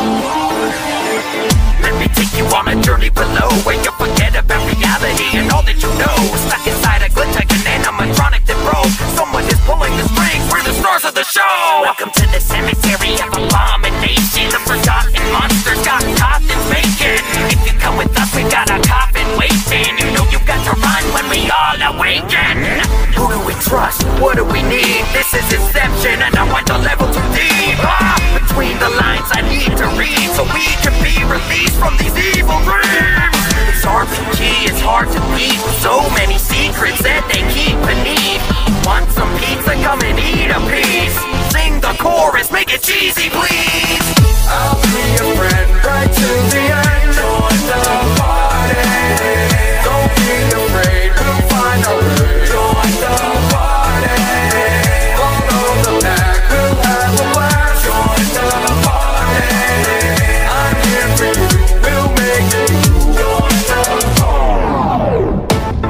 Let me take you on a journey below, where you forget about reality and all that you know. Stuck inside a glitch like an animatronic that broke. Someone is pulling the strings, we're the stars of the show. Welcome to the cemetery of abomination. The forgotten monsters got coffins vacant. If you come with us, we got a coffin waiting. You know you got to run when we all awaken. Who do we trust? What do we need? This is Inception and I want the level too deep. Between the lines I need to read, so we can be released from these evil dreams. This RPG is hard to beat, so many secrets that they keep beneath. Want some pizza? Come and eat a piece. Sing the chorus, make it cheesy please. I'll be your friend right to the end. Join the party. Don't be afraid, we'll find a way. Join the party. Follow the pack, we'll have a blast. Join the party. I'm here for you, we'll make it. Join the party.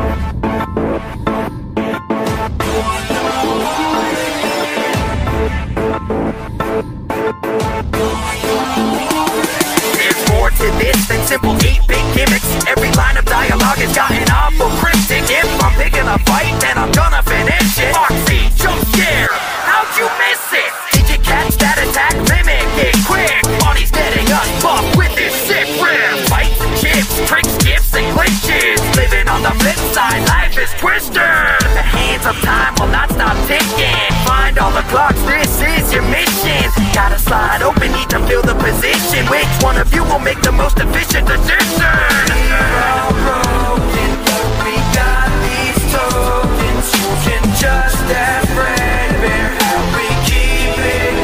There's more to this than simple 8-bit gimmicks. Every line of dialogue has gotten awful cryptic. If I'm picking a fight, then I'm gonna finish it. Foxy, jump scare, how'd you miss it? Did you catch that attack? Mimic it quick. Bonnie's getting us buffed with this sick riff. Fights and chips, tricks, gifts and glitches. Living on the flip side, life is twisted. The hands of time will not stop ticking. Find all the clocks, this is your mission. Gotta slide open, need to fill the position. Which one of you will make the most efficient decision? We're all broken, but we got these tokens. You can just have Fredbear, how we keep it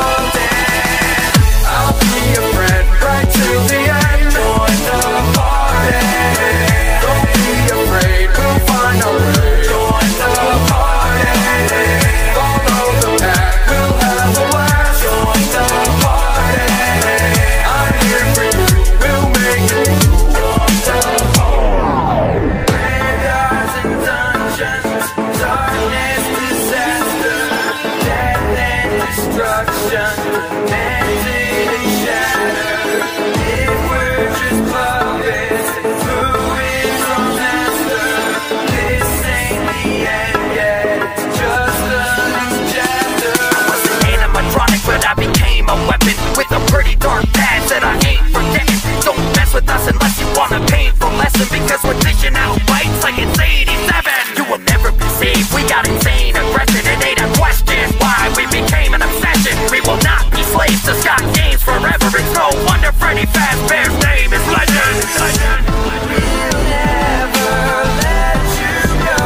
golden. I'll be your friend right till the end. Join the party. Don't be afraid, we'll find a way. Join the party. Follow the pack, we'll have a blast. Join the party. I'm here for you, we'll make it. Join the party. Graveyards and dungeons, darkness, disaster, death and destruction, melted and shattered. If we're just puppets, who is our master? This ain't the end yet, it's just the next chapter. I was an animatronic, but I became a weapon with a pretty dark past that I ain't forgetting. Don't mess with us unless you want a painful lesson, because we're dishing out bites like it's 87. You will never be saved, we got insane aggression. It ain't a question why we became an obsession. We will not be slaves to Scott Games forever. It's no wonder Freddy Fazbear's name is legend. We'll never let you go,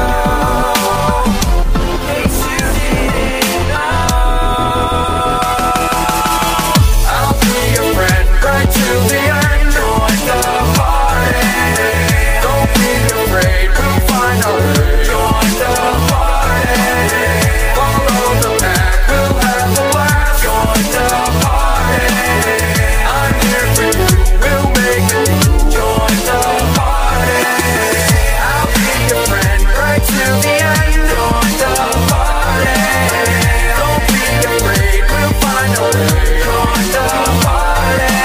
in case you didn't know. I'll be your friend right till the end. Join the party. Don't be afraid, we'll find a way. Join the party. Follow the pack, we'll have a blast. Join the party. I'm here for you, we'll make it. Join the party. I'll be your friend right till the end. Join the party. Don't be afraid, we'll find a way. Join the party.